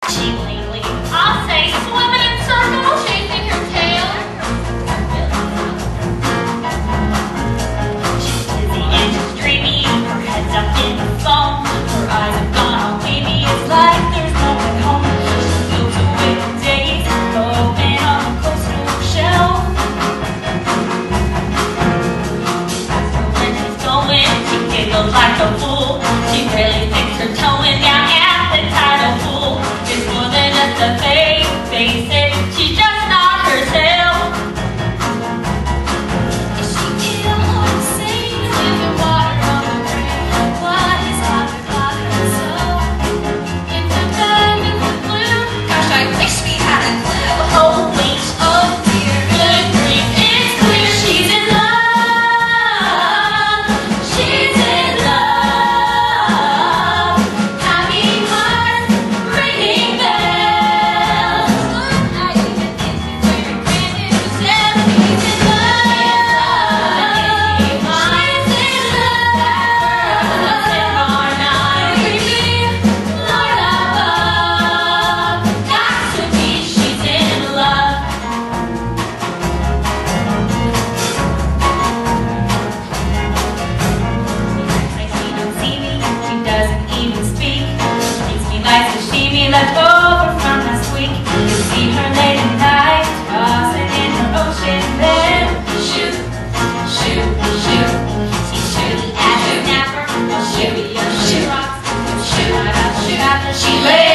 She lately, I'll say, swimming in circles, chasing her tail. She's busy and she's dreamy, her head's up in the foam. Her eyes have gone all baby, it's like there's no way home. She goes away for days, going on a coastal shelf. When she's going, she giggles like a fool. She really thinks her towing down at the tidal pool is more than just a face it, she's just not herself. Is she ill or insane? Living water on the brain. What is bothering her so? In the bed, in the blue. Gosh, I wish we had a clue. Oh wait, oh dear, good grief, it's clear she's in love. She's in love. Happy hearts, ringing bells. I even think she's wearing brand new Chanel. She's in love. She's in love. In our night, Lord above. Got to be, she's in love. Like she don't see me, she doesn't even speak. She makes me like sashimi left over from last week. You see her late at night, tossing in her ocean bed. Shoot, shoot, shoot. She's shooty as a snapper. She'll shoot, shoot, shoot, shoot. She lays